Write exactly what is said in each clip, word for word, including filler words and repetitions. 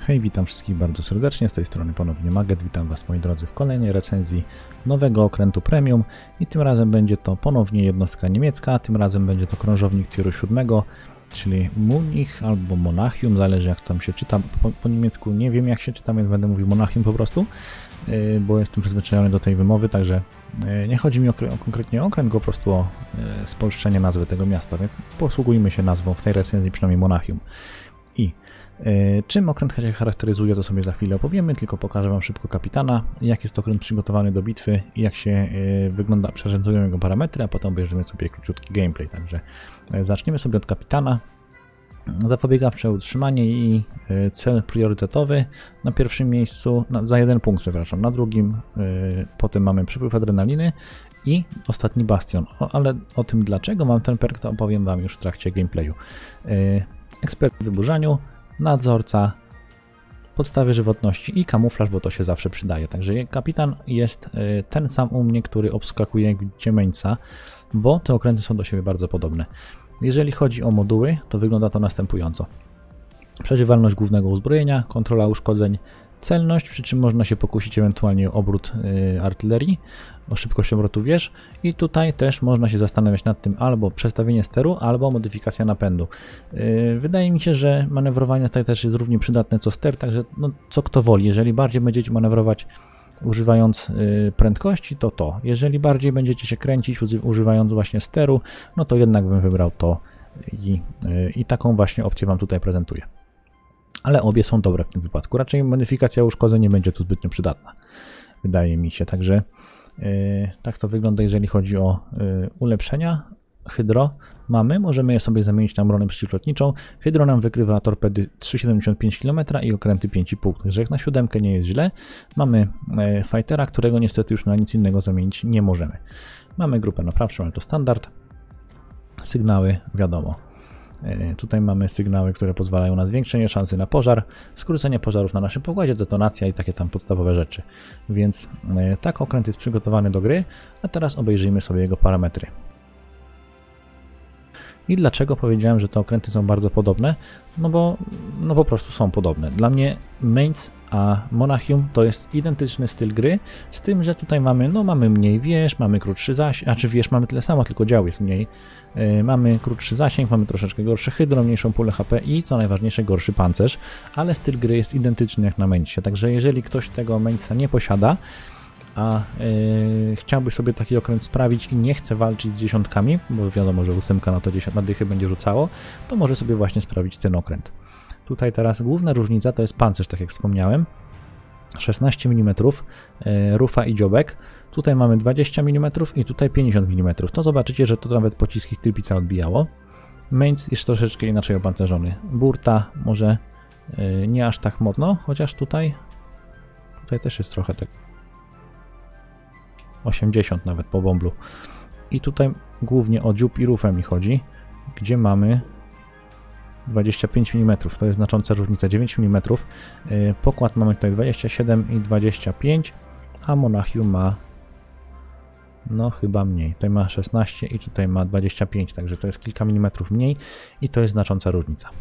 Hej, witam wszystkich bardzo serdecznie, z tej strony ponownie Maget, witam Was moi drodzy w kolejnej recenzji nowego okrętu premium i tym razem będzie to ponownie jednostka niemiecka, tym razem będzie to krążownik tieru siódmego, czyli Munich albo Monachium, zależy jak tam się czyta, po, po niemiecku nie wiem jak się czyta, więc będę mówił Monachium po prostu, yy, bo jestem przyzwyczajony do tej wymowy, także yy, nie chodzi mi o, o konkretnie o okręt, tylko po prostu o yy, spolszczenie nazwy tego miasta, więc posługujmy się nazwą w tej recenzji przynajmniej Monachium. I Yy, czym okręt się charakteryzuje, to sobie za chwilę opowiemy, tylko pokażę Wam szybko kapitana, jak jest okręt przygotowany do bitwy i jak się yy, wygląda, przerecenzują jego parametry, a potem obejrzymy sobie króciutki gameplay. Także yy, zaczniemy sobie od kapitana. Zapobiegawcze utrzymanie i yy, cel priorytetowy na pierwszym miejscu, na, za jeden punkt, przepraszam, na drugim, yy, potem mamy przepływ adrenaliny i ostatni bastion, o, ale o tym dlaczego mam ten perk, to opowiem Wam już w trakcie gameplayu. Yy, ekspert w wyburzaniu, nadzorca, podstawy żywotności i kamuflaż, bo to się zawsze przydaje. Także kapitan jest ten sam u mnie, który obskakuje, jak widzicie, Mainza, bo te okręty są do siebie bardzo podobne. Jeżeli chodzi o moduły, to wygląda to następująco. Przeżywalność głównego uzbrojenia, kontrola uszkodzeń, celność, przy czym można się pokusić ewentualnie o obrót y, artylerii, o szybkość obrotu wież i tutaj też można się zastanawiać nad tym albo przestawienie steru, albo modyfikacja napędu. Y, wydaje mi się, że manewrowanie tutaj też jest równie przydatne co ster, także no, co kto woli. Jeżeli bardziej będziecie manewrować używając y, prędkości, to to. Jeżeli bardziej będziecie się kręcić używając właśnie steru, no to jednak bym wybrał to i, y, i taką właśnie opcję Wam tutaj prezentuję. Ale obie są dobre w tym wypadku. Raczej modyfikacja uszkodzeń nie będzie tu zbytnio przydatna, wydaje mi się. Także yy, tak to wygląda, jeżeli chodzi o yy, ulepszenia. Hydro mamy, możemy je sobie zamienić na broń przeciwlotniczą. Hydro nam wykrywa torpedy trzy przecinek siedemdziesiąt pięć kilometra i okręty pięć i pół. Także jak na siódemkę nie jest źle. Mamy yy, fightera, którego niestety już na nic innego zamienić nie możemy. Mamy grupę naprawczą, ale to standard. Sygnały, wiadomo. Tutaj mamy sygnały, które pozwalają na zwiększenie szansy na pożar, skrócenie pożarów na naszym pokładzie, detonacja i takie tam podstawowe rzeczy. Więc tak okręt jest przygotowany do gry, a teraz obejrzyjmy sobie jego parametry. I dlaczego powiedziałem, że te okręty są bardzo podobne? No bo no po prostu są podobne. Dla mnie Mainz a Monachium to jest identyczny styl gry, z tym, że tutaj mamy, no mamy mniej wież, mamy krótszy zasięg, a czy wież mamy tyle samo, tylko dział jest mniej. Yy, mamy krótszy zasięg, mamy troszeczkę gorsze hydro, mniejszą pulę H P i co najważniejsze gorszy pancerz, ale styl gry jest identyczny jak na Mainzie, także jeżeli ktoś tego Mainza nie posiada, a yy, chciałby sobie taki okręt sprawić i nie chce walczyć z dziesiątkami, bo wiadomo, że ósemka na to na dychy będzie rzucało, to może sobie właśnie sprawić ten okręt. Tutaj teraz główna różnica to jest pancerz, tak jak wspomniałem, szesnaście milimetrów, yy, rufa i dziobek. Tutaj mamy dwadzieścia milimetrów i tutaj pięćdziesiąt milimetrów. To zobaczycie, że to nawet pociski z Tirpitza odbijało. Mainz jest troszeczkę inaczej opancerzony. Burta może yy, nie aż tak mocno, chociaż tutaj tutaj też jest trochę tak osiemdziesiąt nawet po bomblu. I tutaj głównie o dziób i rufę mi chodzi, gdzie mamy dwadzieścia pięć milimetrów, to jest znacząca różnica, dziewięć milimetrów. Yy, pokład mamy tutaj dwadzieścia siedem i dwadzieścia pięć, a Monachium ma no chyba mniej. Tutaj ma szesnaście i tutaj ma dwadzieścia pięć, także to jest kilka milimetrów mniej i to jest znacząca różnica.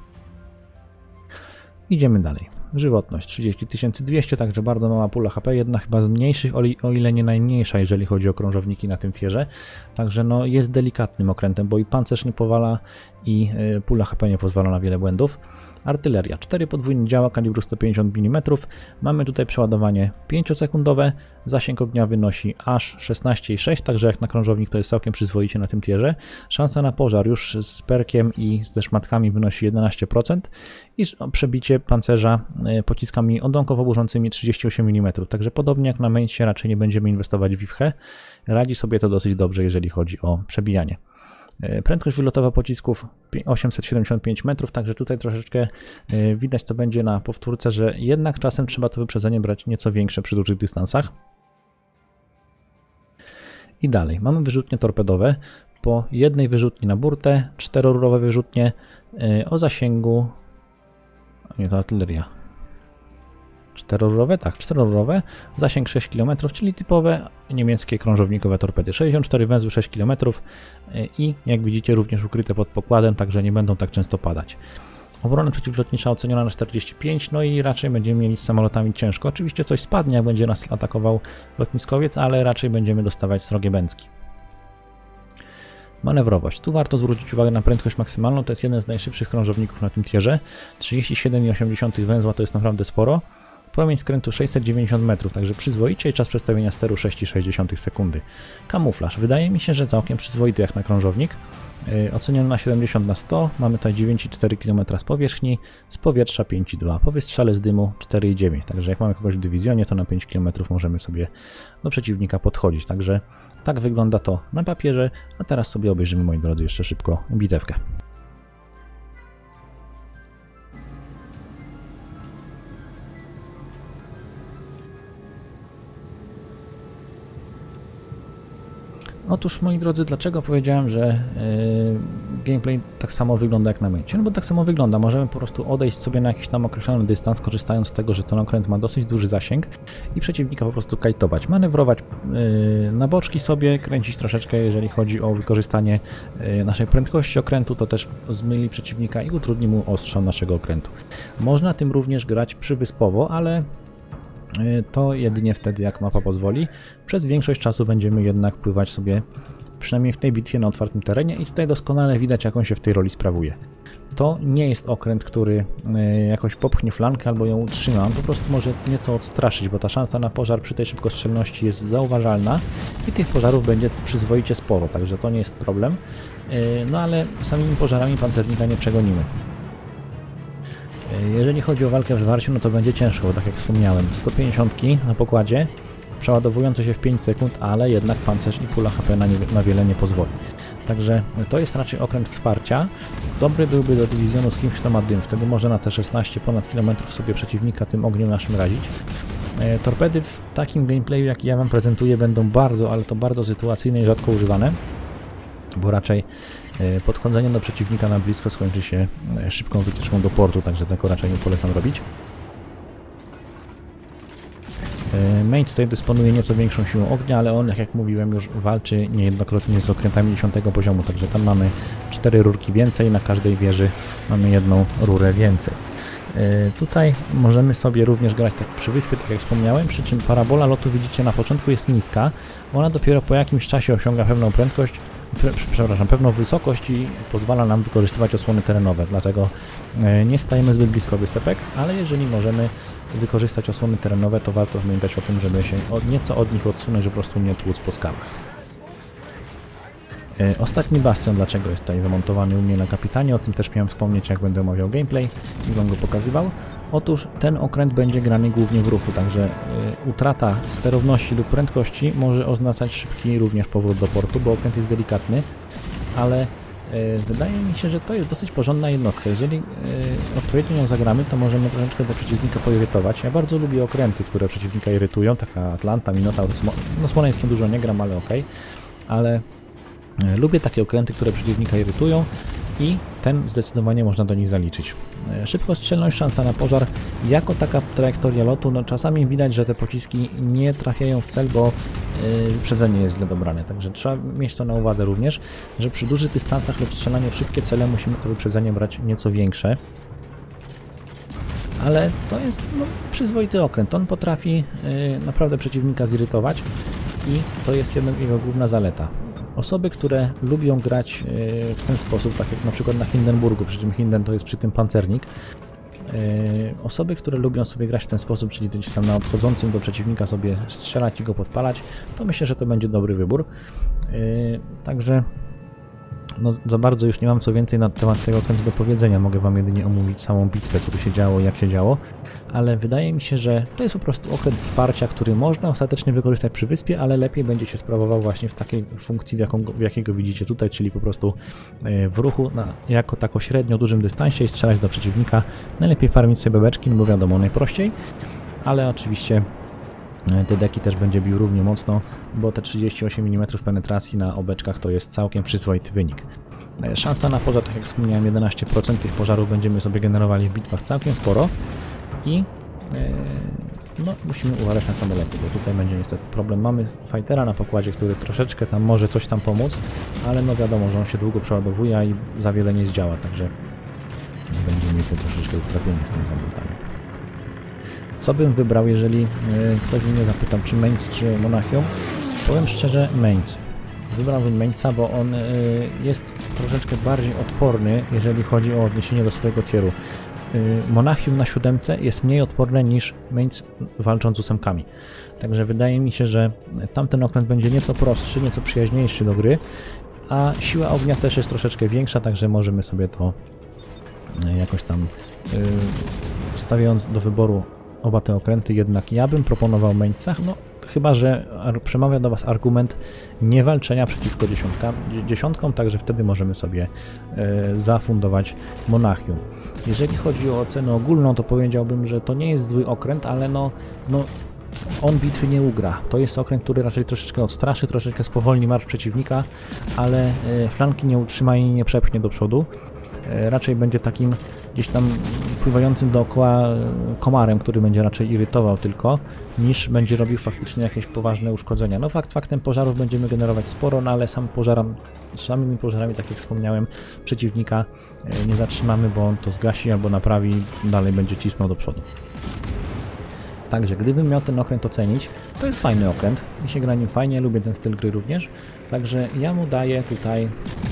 Idziemy dalej. Żywotność trzydzieści tysięcy dwieście, także bardzo mała pula H P, jedna chyba z mniejszych, o ile nie najmniejsza, jeżeli chodzi o krążowniki na tym tierze. Także no jest delikatnym okrętem, bo i pancerz nie powala i y, pula H P nie pozwala na wiele błędów. Artyleria cztery podwójne działa kalibru sto pięćdziesiąt milimetrów. Mamy tutaj przeładowanie pięciosekundowe. Zasięg ognia wynosi aż szesnaście i sześć, także jak na krążownik to jest całkiem przyzwoicie na tym tierze. Szansa na pożar już z perkiem i ze szmatkami wynosi jedenaście procent i przebicie pancerza pociskami odłamkowo burzącymi trzydzieści osiem milimetrów. Także podobnie jak na Mainzie raczej nie będziemy inwestować w wichę. Radzi sobie to dosyć dobrze, jeżeli chodzi o przebijanie. Prędkość wylotowa pocisków osiemset siedemdziesiąt pięć metrów, także tutaj troszeczkę widać to będzie na powtórce, że jednak czasem trzeba to wyprzedzenie brać nieco większe przy dużych dystansach. I dalej, mamy wyrzutnie torpedowe, po jednej wyrzutni na burtę, czterorurowe wyrzutnie o zasięgu, nie to artyleria, czterorurowe, tak, czterorurowe, zasięg sześć kilometrów, czyli typowe niemieckie krążownikowe torpedy, sześćdziesiąt cztery węzły, sześć kilometrów i jak widzicie również ukryte pod pokładem, także nie będą tak często padać. Obrona przeciwlotnicza oceniona na czterdzieści pięć, no i raczej będziemy mieli z samolotami ciężko. Oczywiście coś spadnie, jak będzie nas atakował lotniskowiec, ale raczej będziemy dostawać srogie bęcki. Manewrowość. Tu warto zwrócić uwagę na prędkość maksymalną, to jest jeden z najszybszych krążowników na tym tierze. trzydzieści siedem przecinek osiem węzła to jest naprawdę sporo. Promień skrętu sześćset dziewięćdziesiąt metrów, także przyzwoicie i czas przestawienia steru sześć przecinek sześć sekundy. Kamuflaż. Wydaje mi się, że całkiem przyzwoity jak na krążownik. Yy, oceniony na siedemdziesiąt na sto, mamy tutaj dziewięć przecinek cztery kilometra z powierzchni, z powietrza pięć przecinek dwa, po wystrzale z dymu cztery przecinek dziewięć, także jak mamy kogoś w dywizjonie, to na pięć kilometrów możemy sobie do przeciwnika podchodzić, także tak wygląda to na papierze, a teraz sobie obejrzymy, moi drodzy, jeszcze szybko bitewkę. Otóż, moi drodzy, dlaczego powiedziałem, że yy, gameplay tak samo wygląda jak na mecie? No bo tak samo wygląda, możemy po prostu odejść sobie na jakiś tam określony dystans, korzystając z tego, że ten okręt ma dosyć duży zasięg i przeciwnika po prostu kajtować, manewrować yy, na boczki sobie, kręcić troszeczkę, jeżeli chodzi o wykorzystanie yy, naszej prędkości okrętu, to też zmyli przeciwnika i utrudni mu ostrzał naszego okrętu. Można tym również grać przywyspowo, ale to jedynie wtedy, jak mapa pozwoli. Przez większość czasu będziemy jednak pływać sobie, przynajmniej w tej bitwie, na otwartym terenie i tutaj doskonale widać, jak on się w tej roli sprawuje. To nie jest okręt, który jakoś popchnie flankę albo ją utrzyma, on po prostu może nieco odstraszyć, bo ta szansa na pożar przy tej szybkostrzelności jest zauważalna i tych pożarów będzie przyzwoicie sporo, także to nie jest problem. No ale samymi pożarami pancernika nie przegonimy. Jeżeli chodzi o walkę w zwarciu, no to będzie ciężko, bo tak jak wspomniałem, sto pięćdziesiąt na pokładzie, przeładowujące się w pięć sekund, ale jednak pancerz i pula H P na, nie, na wiele nie pozwoli. Także to jest raczej okręt wsparcia. Dobry byłby do dywizjonu z kimś, kto ma dym, wtedy może na te szesnaście ponad kilometrów sobie przeciwnika tym ogniem naszym razić. E, torpedy w takim gameplayu, jaki ja Wam prezentuję, będą bardzo, ale to bardzo sytuacyjne i rzadko używane, bo raczej podchodzenie do przeciwnika na blisko skończy się szybką wycieczką do portu, także tego raczej nie polecam robić. Main tutaj dysponuje nieco większą siłą ognia, ale on, jak mówiłem, już walczy niejednokrotnie z okrętami dziesiątego poziomu, także tam mamy cztery rurki więcej, na każdej wieży mamy jedną rurę więcej. Tutaj możemy sobie również grać tak przy wyspie, tak jak wspomniałem, przy czym parabola lotu, widzicie, na początku jest niska, ona dopiero po jakimś czasie osiąga pewną prędkość, przepraszam, pewną wysokość i pozwala nam wykorzystywać osłony terenowe, dlatego nie stajemy zbyt blisko wysepek, ale jeżeli możemy wykorzystać osłony terenowe, to warto pamiętać o tym, żeby się od, nieco od nich odsunąć, żeby po prostu nie tłuc po skałach. Ostatni bastion, dlaczego jest tutaj zamontowany u mnie na kapitanie, o tym też miałem wspomnieć, jak będę omawiał gameplay i Wam go pokazywał. Otóż ten okręt będzie grany głównie w ruchu, także y, utrata sterowności lub prędkości może oznaczać szybki również powrót do portu, bo okręt jest delikatny, ale y, wydaje mi się, że to jest dosyć porządna jednostka. Jeżeli y, odpowiednio ją zagramy, to możemy troszeczkę do przeciwnika poirytować. Ja bardzo lubię okręty, które przeciwnika irytują, taka Atlanta, Minotaur, no Smoleńskiem dużo nie gram, ale okej, ale y, lubię takie okręty, które przeciwnika irytują i ten zdecydowanie można do nich zaliczyć. Szybkostrzelność, szansa na pożar, jako taka trajektoria lotu, no czasami widać, że te pociski nie trafiają w cel, bo yy, wyprzedzenie jest źle dobrane, także trzeba mieć to na uwadze również, że przy dużych dystansach lub strzelaniu w szybkie cele musimy to wyprzedzenie brać nieco większe. Ale to jest no, przyzwoity okręt, on potrafi yy, naprawdę przeciwnika zirytować i to jest jedna jego główna zaleta. Osoby, które lubią grać w ten sposób, tak jak na przykład na Hindenburgu, przy czym Hinden to jest przy tym pancernik. Osoby, które lubią sobie grać w ten sposób, czyli gdzieś tam na odchodzącym do przeciwnika sobie strzelać i go podpalać, to myślę, że to będzie dobry wybór. Także no, za bardzo już nie mam co więcej na temat tego okrętu do powiedzenia, mogę Wam jedynie omówić samą bitwę, co tu się działo i jak się działo, ale wydaje mi się, że to jest po prostu okręt wsparcia, który można ostatecznie wykorzystać przy wyspie, ale lepiej będzie się sprawował właśnie w takiej funkcji, w, jaką, w jakiego widzicie tutaj, czyli po prostu w ruchu na, jako tako średnio dużym dystansie i strzelać do przeciwnika. Najlepiej farmić sobie bebeczki, no bo wiadomo, najprościej, ale oczywiście te deki też będzie bił równie mocno, bo te trzydzieści osiem milimetrów penetracji na obeczkach to jest całkiem przyzwoity wynik. Szansa na pożar, tak jak wspomniałem, jedenaście procent tych pożarów będziemy sobie generowali w bitwach całkiem sporo i yy, no, musimy uważać na samoloty, bo tutaj będzie niestety problem. Mamy fightera na pokładzie, który troszeczkę tam może coś tam pomóc, ale no wiadomo, że on się długo przeładowuje i za wiele nie zdziała, także Będzie mieć troszeczkę utrapienie z tym samolotami. Co bym wybrał, jeżeli yy, ktoś mnie zapytał, czy Mainz, czy Monachium? Powiem szczerze, Mainz. Wybrałbym Mainza, bo on yy, jest troszeczkę bardziej odporny, jeżeli chodzi o odniesienie do swojego tieru. Yy, Monachium na siódemce jest mniej odporne niż Mainz walcząc z ósemkami. Także wydaje mi się, że tamten okręt będzie nieco prostszy, nieco przyjaźniejszy do gry, a siła ognia też jest troszeczkę większa, także możemy sobie to yy, jakoś tam yy, stawiając do wyboru oba te okręty, jednak ja bym proponował Mainza, no chyba że przemawia do Was argument niewalczenia przeciwko dziesiątkam, dziesiątkom, także wtedy możemy sobie e, zafundować Monachium. Jeżeli chodzi o ocenę ogólną, to powiedziałbym, że to nie jest zły okręt, ale no, no on bitwy nie ugra. To jest okręt, który raczej troszeczkę odstraszy, troszeczkę spowolni marsz przeciwnika, ale e, flanki nie utrzyma i nie przepchnie do przodu. E, raczej będzie takim gdzieś tam pływającym dookoła komarem, który będzie raczej irytował tylko, niż będzie robił faktycznie jakieś poważne uszkodzenia. No fakt faktem pożarów będziemy generować sporo, no ale sam pożaram, samymi pożarami, tak jak wspomniałem, przeciwnika nie zatrzymamy, bo on to zgasi albo naprawi, dalej będzie cisnął do przodu. Także gdybym miał ten okręt ocenić, to jest fajny okręt, mi się gra nim fajnie, lubię ten styl gry również, także ja mu daję tutaj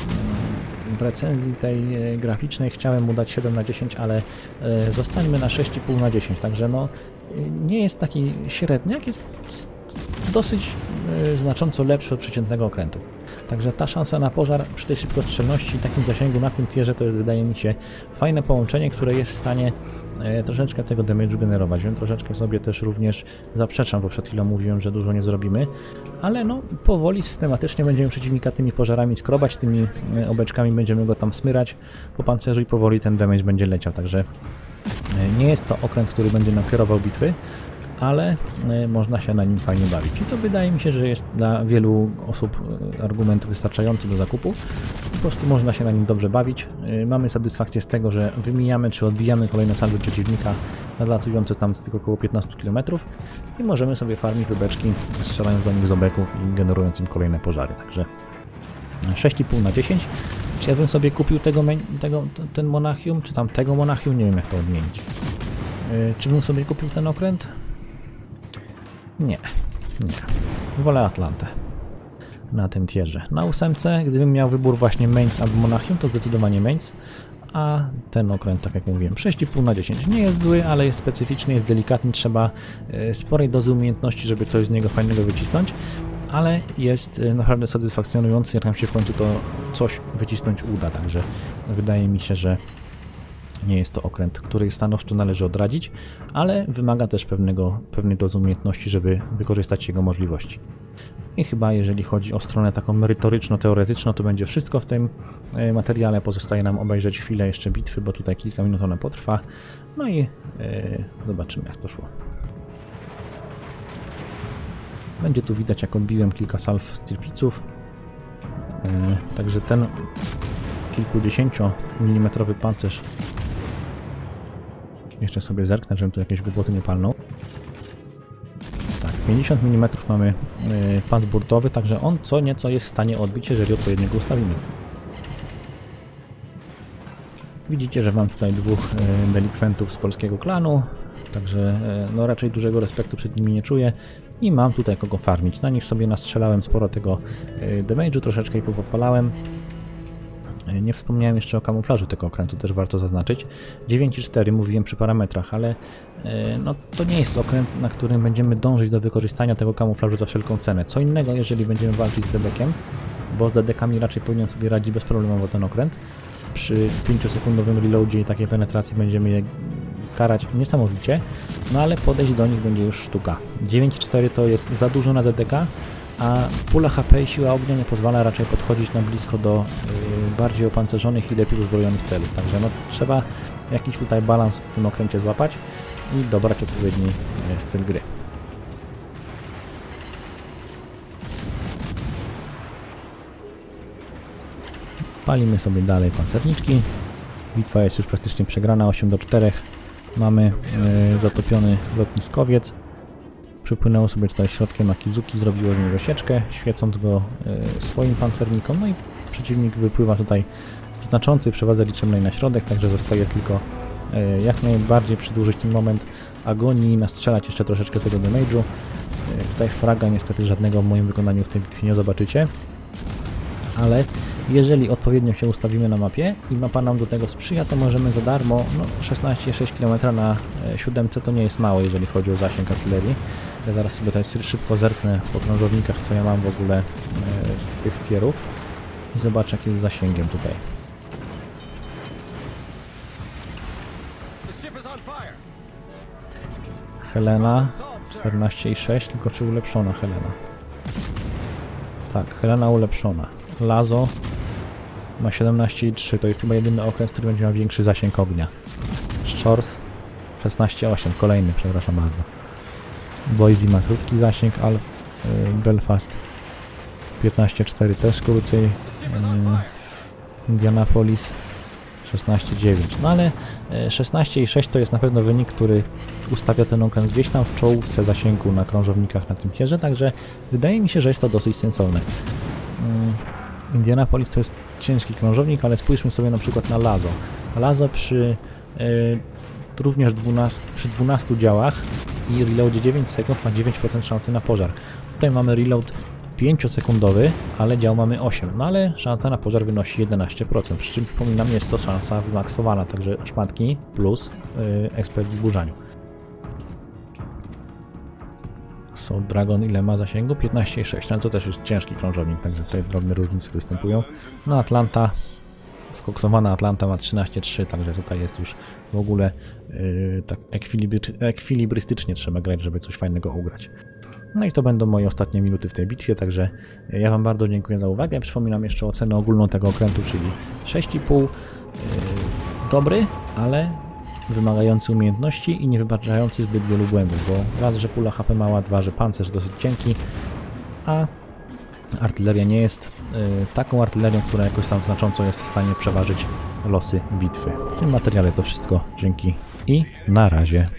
w recenzji tej graficznej chciałem mu dać siedem na dziesięć, ale zostańmy na sześć i pół na dziesięć, także no nie jest taki średniak, jest dosyć znacząco lepszy od przeciętnego okrętu. Także ta szansa na pożar przy tej szybkostrzelności i takim zasięgu na tym tierze to jest, wydaje mi się, fajne połączenie, które jest w stanie e, troszeczkę tego damage'u generować. Wiem, troszeczkę sobie też również zaprzeczam, bo przed chwilą mówiłem, że dużo nie zrobimy, ale no powoli, systematycznie będziemy przeciwnika tymi pożarami skrobać, tymi e, obeczkami będziemy go tam smyrać po pancerzu i powoli ten damage będzie leciał. Także e, nie jest to okręt, który będzie nam kierował bitwy, ale y, można się na nim fajnie bawić. I to wydaje mi się, że jest dla wielu osób y, argument wystarczający do zakupu. Po prostu można się na nim dobrze bawić. Y, mamy satysfakcję z tego, że wymijamy czy odbijamy kolejne salwy przeciwnika nadlatujące tam z tych około piętnastu kilometrów i możemy sobie farmić wybeczki, strzelając do nich z obeków i generując im kolejne pożary. Także sześć i pół na dziesięć. Czy ja bym sobie kupił tego, tego, ten Monachium, czy tam tego Monachium? Nie wiem, jak to odmienić. Y, czy bym sobie kupił ten okręt? Nie, nie. Wolę Atlantę na tym tierze. Na ósemce, gdybym miał wybór właśnie Mainz albo Monachium, to zdecydowanie Mainz, a ten okręt, tak jak mówiłem, sześć i pół na dziesięć. Nie jest zły, ale jest specyficzny, jest delikatny, trzeba y, sporej dozy umiejętności, żeby coś z niego fajnego wycisnąć, ale jest y, naprawdę satysfakcjonujący, jak nam się w końcu to coś wycisnąć uda, także wydaje mi się, że nie jest to okręt, który stanowczo należy odradzić, ale wymaga też pewnego, pewnej dozy umiejętności, żeby wykorzystać jego możliwości. I chyba jeżeli chodzi o stronę taką merytoryczno-teoretyczną, to będzie wszystko w tym materiale. Pozostaje nam obejrzeć chwilę jeszcze bitwy, bo tutaj kilka minut ona potrwa. No i yy, zobaczymy, jak to szło. Będzie tu widać, jak odbiłem kilka salw z tilpiców. Yy, także ten kilkudziesięciomilimetrowy pancerz, jeszcze sobie zerknę, żebym tu jakieś głupoty nie palnął. Tak, pięćdziesiąt milimetrów mamy yy, pas burtowy, także on co nieco jest w stanie odbić, jeżeli odpowiednio go ustawimy. Widzicie, że mam tutaj dwóch yy, delikwentów z polskiego klanu, także yy, no raczej dużego respektu przed nimi nie czuję i mam tutaj kogo farmić. Na nich sobie nastrzelałem sporo tego yy, damage'u, troszeczkę ich popalałem. Nie wspomniałem jeszcze o kamuflażu tego okrętu, też warto zaznaczyć. dziewięć i cztery mówiłem przy parametrach, ale no, to nie jest okręt, na którym będziemy dążyć do wykorzystania tego kamuflażu za wszelką cenę. Co innego, jeżeli będziemy walczyć z dedekiem, bo z dedekami raczej powinien sobie radzić bezproblemowo ten okręt. Przy pięciosekundowym reloadzie i takiej penetracji będziemy je karać niesamowicie, no ale podejść do nich będzie już sztuka. dziewięć i cztery to jest za dużo na dedeka, a pula H P i siła ognia nie pozwala raczej podchodzić na blisko do y, bardziej opancerzonych i lepiej uzbrojonych celów. Także no, trzeba jakiś tutaj balans w tym okręcie złapać i dobrać odpowiedni y, styl gry. Palimy sobie dalej pancerniczki. Bitwa jest już praktycznie przegrana, osiem do czterech. Mamy y, zatopiony lotniskowiec. Przypłynęło sobie tutaj środkiem Akizuki, zrobiło z niego sieczkę, świecąc go y, swoim pancernikom, no i przeciwnik wypływa tutaj w znaczącej przewadze liczebnej na środek, także zostaje tylko e, jak najbardziej przedłużyć ten moment agonii, nastrzelać jeszcze troszeczkę tego damage'u. E, tutaj fraga niestety żadnego w moim wykonaniu w tej bitwie nie zobaczycie, ale jeżeli odpowiednio się ustawimy na mapie i mapa nam do tego sprzyja, to możemy za darmo, no szesnaście przecinek sześć kilometra na siódemce to nie jest mało, jeżeli chodzi o zasięg artylerii. Ja zaraz sobie tutaj szybko zerknę po krążownikach, co ja mam w ogóle z tych tierów i zobaczę, jak jest z zasięgiem tutaj. Helena czternaście przecinek sześć, tylko czy ulepszona Helena? Tak, Helena ulepszona. Lazo ma siedemnaście przecinek trzy, to jest chyba jedyny okręt, który będzie miał większy zasięg ognia. Shores szesnaście przecinek osiem, kolejny, przepraszam bardzo. Boise ma krótki zasięg, ale yy, Belfast piętnaście przecinek cztery też krócej. Yy, Indianapolis szesnaście przecinek dziewięć. No ale szesnaście przecinek sześć to jest na pewno wynik, który ustawia ten okręt gdzieś tam w czołówce zasięgu na krążownikach na tym tierze, także wydaje mi się, że jest to dosyć sensowne. Yy, Indianapolis to jest ciężki krążownik, ale spójrzmy sobie na przykład na Lazo. Lazo przy yy, również dwunastu, przy dwunastu działach i reloadzie dziewięć sekund ma dziewięć procent szansy na pożar. Tutaj mamy reload pięciosekundowy, ale dział mamy osiem, no ale szansa na pożar wynosi jedenaście procent, przy czym przypominam, jest to szansa wymaksowana, także szmatki plus yy, ekspert w burzaniu. So Dragon ile ma zasięgu? piętnaście przecinek sześć, no to też jest ciężki krążownik, także tutaj drobne różnice występują. No Atlanta, skoksowana Atlanta ma trzynaście przecinek trzy, także tutaj jest już w ogóle yy, tak ekwilibry, ekwilibrystycznie trzeba grać, żeby coś fajnego ugrać. No i to będą moje ostatnie minuty w tej bitwie, także ja Wam bardzo dziękuję za uwagę. Przypominam jeszcze ocenę ogólną tego okrętu, czyli sześć i pół. Yy, dobry, ale wymagający umiejętności i nie wybaczający zbyt wielu błędów, bo raz, że pula H P mała, dwa, że pancerz dosyć cienki, a artyleria nie jest yy, taką artylerią, która jakoś tam znacząco jest w stanie przeważyć losy bitwy. W tym materiale to wszystko. Dzięki i na razie.